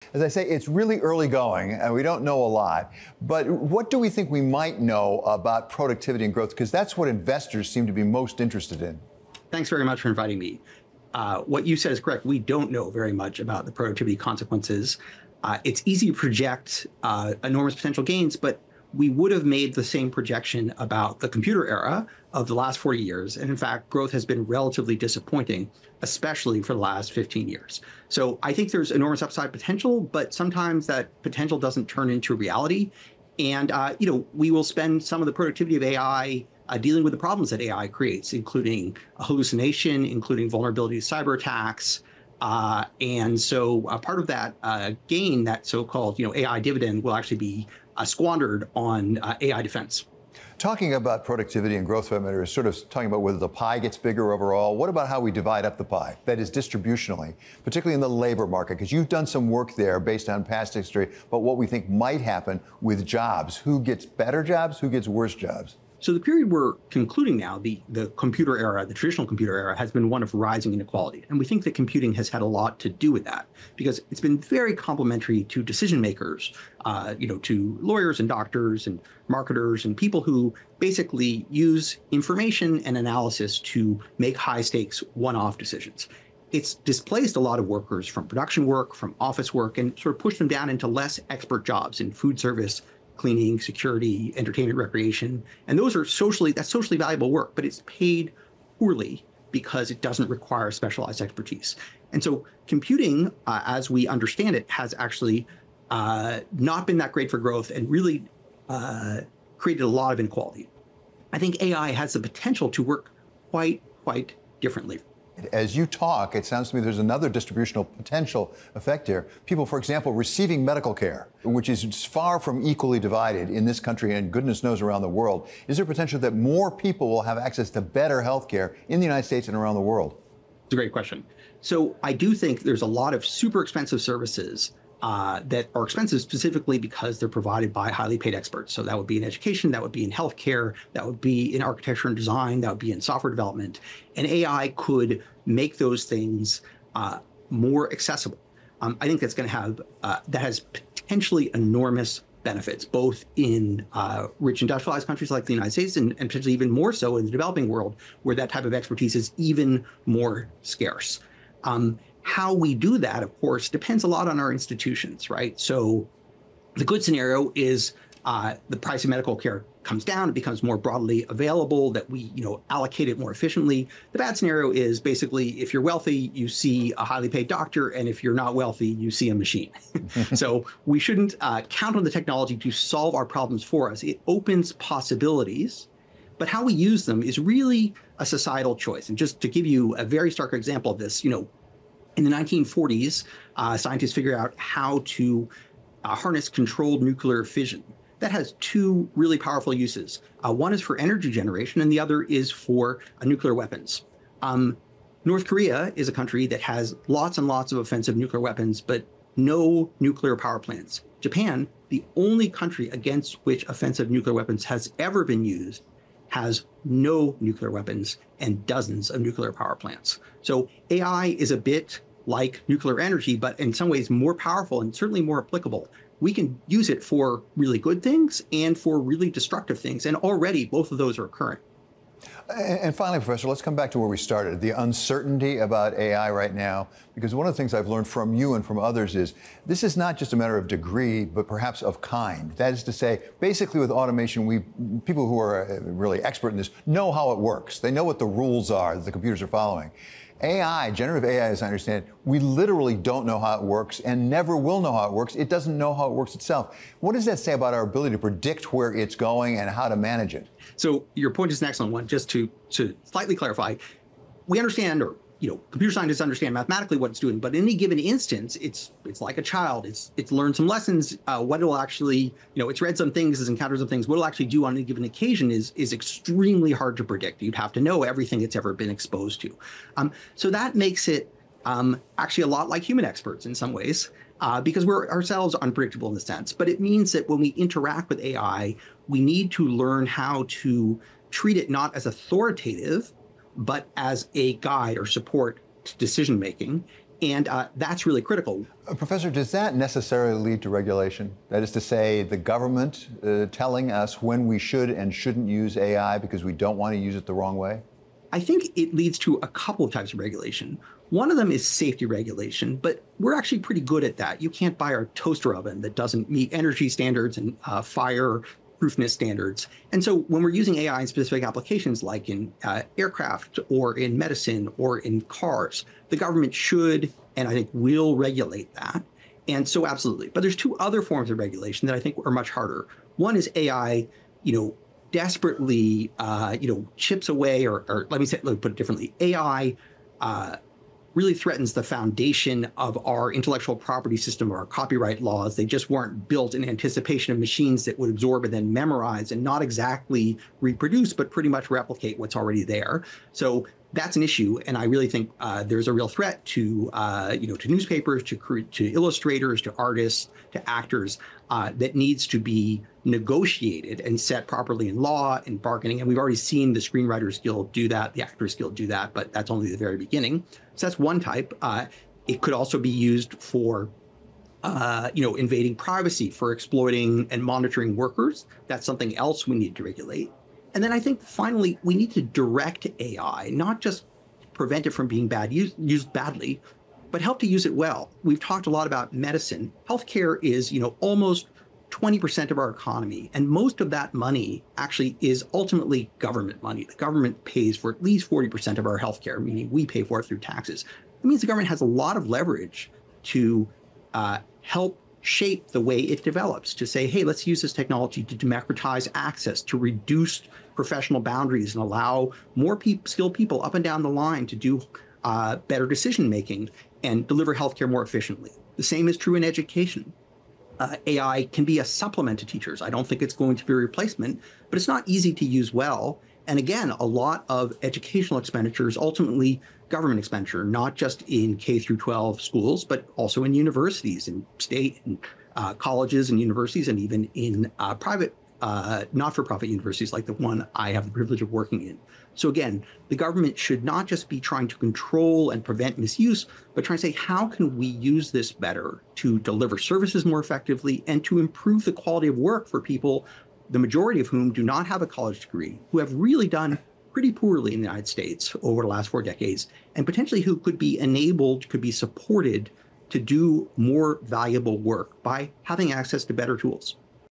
As I say, it's really early going, and we don't know a lot. But what do we think we might know about productivity and growth? Because that's what investors seem to be most interested in. Thanks very much for inviting me. What you said is correct. We don't know very much about the productivity consequences. It's easy to project enormous potential gains, but we would have made the same projection about the computer era of the last 40 years. And in fact, growth has been relatively disappointing, especially for the last 15 years. So I think there's enormous upside potential, but sometimes that potential doesn't turn into reality. And we will spend some of the productivity of AI dealing with the problems that AI creates, including hallucination, including vulnerability to cyber attacks. And so part of that gain, that so-called AI dividend, will actually be squandered on AI defense. Talking about productivity and growth, is sort of talking about whether the pie gets bigger overall. What about how we divide up the pie, that is distributionally, particularly in the labor market? Because you've done some work there based on past history about what we think might happen with jobs. Who gets better jobs? Who gets worse jobs? So the period we're concluding now, the computer era, the traditional computer era, has been one of rising inequality. And we think that computing has had a lot to do with that because it's been very complementary to decision makers, to lawyers and doctors and marketers and people who basically use information and analysis to make high stakes one-off decisions. It's displaced a lot of workers from production work, from office work, and sort of pushed them down into less expert jobs in food service, cleaning, security, entertainment, recreation. And that's socially valuable work, but it's paid poorly because it doesn't require specialized expertise. And so computing, as we understand it, has actually not been that great for growth and really created a lot of inequality. I think AI has the potential to work quite differently. As you talk, it sounds to me there's another distributional potential effect here. People, for example, receiving medical care, which is far from equally divided in this country and goodness knows around the world. Is there potential that more people will have access to better health care in the United States and around the world? It's a great question. So I do think there's a lot of super expensive services that are expensive specifically because they're provided by highly paid experts. So that would be in education, that would be in healthcare, that would be in architecture and design, that would be in software development. And AI could make those things more accessible. I think that's going to have, that has potentially enormous benefits, both in rich industrialized countries like the United States and potentially even more so in the developing world, where that type of expertise is even more scarce. How we do that, of course, depends a lot on our institutions, right? So the good scenario is the price of medical care comes down, it becomes more broadly available, that we allocate it more efficiently. The bad scenario is basically if you're wealthy, you see a highly paid doctor, and if you're not wealthy, you see a machine. So we shouldn't count on the technology to solve our problems for us. It opens possibilities, but how we use them is really a societal choice. And just to give you a very stark example of this, in the 1940s, scientists figured out how to harness controlled nuclear fission. That has two really powerful uses. One is for energy generation, and the other is for nuclear weapons. North Korea is a country that has lots and lots of offensive nuclear weapons, but no nuclear power plants. Japan, the only country against which offensive nuclear weapons has ever been used, has no nuclear weapons and dozens of nuclear power plants. So AI is a bit like nuclear energy, but in some ways more powerful and certainly more applicable. We can use it for really good things and for really destructive things. And already both of those are occurring. And finally, Professor, let's come back to where we started, the uncertainty about AI right now, because one of the things I've learned from you and from others is this is not just a matter of degree, but perhaps of kind. That is to say, basically with automation, people who are really expert in this know how it works. They know what the rules are that the computers are following. AI, generative AI, as I understand it, we literally don't know how it works and never will know how it works. It doesn't know how it works itself. What does that say about our ability to predict where it's going and how to manage it? So your point is an excellent one. Just to slightly clarify, we understand, or computer scientists understand mathematically what it's doing, but in any given instance, it's like a child. It's learned some lessons. What it'll actually, it's read some things, it's encountered some things. What it'll actually do on any given occasion is extremely hard to predict. You'd have to know everything it's ever been exposed to. So that makes it actually a lot like human experts in some ways, because we're ourselves unpredictable in a sense. But it means that when we interact with AI, we need to learn how to treat it not as authoritative, but as a guide or support to decision making. And that's really critical. Professor, does that necessarily lead to regulation? That is to say, the government telling us when we should and shouldn't use AI because we don't want to use it the wrong way? I think it leads to a couple of types of regulation. One of them is safety regulation, but we're actually pretty good at that. You can't buy our toaster oven that doesn't meet energy standards and fire proofness standards. And so when we're using AI in specific applications like in aircraft or in medicine or in cars, the government should and I think will regulate that. And so absolutely. But there's two other forms of regulation that I think are much harder. One is AI, desperately, chips away, or let me put it differently. AI really threatens the foundation of our intellectual property system, or our copyright laws. They just weren't built in anticipation of machines that would absorb and then memorize and not exactly reproduce, but pretty much replicate what's already there. So that's an issue, and I really think there's a real threat to to newspapers, to illustrators, to artists, to actors that needs to be negotiated and set properly in law and bargaining. And we've already seen the Screenwriters Guild do that, the Actors Guild do that, but that's only the very beginning. So that's one type. It could also be used for invading privacy, for exploiting and monitoring workers. That's something else we need to regulate. And then I think finally, we need to direct AI, not just prevent it from being used badly, but help to use it well. We've talked a lot about medicine. Healthcare is, almost 20% of our economy. And most of that money actually is ultimately government money. The government pays for at least 40% of our healthcare, meaning we pay for it through taxes. It means the government has a lot of leverage to help shape the way it develops, to say, hey, let's use this technology to democratize access, to reduce professional boundaries and allow more skilled people up and down the line to do better decision making and deliver healthcare more efficiently. The same is true in education. AI can be a supplement to teachers. I don't think it's going to be a replacement, but it's not easy to use well. And again, a lot of educational expenditure is ultimately government expenditure, not just in K through 12 schools, but also in universities, in state and colleges and universities, and even in private, not-for-profit universities like the one I have the privilege of working in. So again, the government should not just be trying to control and prevent misuse, but try and say, how can we use this better to deliver services more effectively and to improve the quality of work for people, the majority of whom do not have a college degree, who have really done pretty poorly in the United States over the last 4 decades, and potentially who could be enabled, could be supported to do more valuable work by having access to better tools.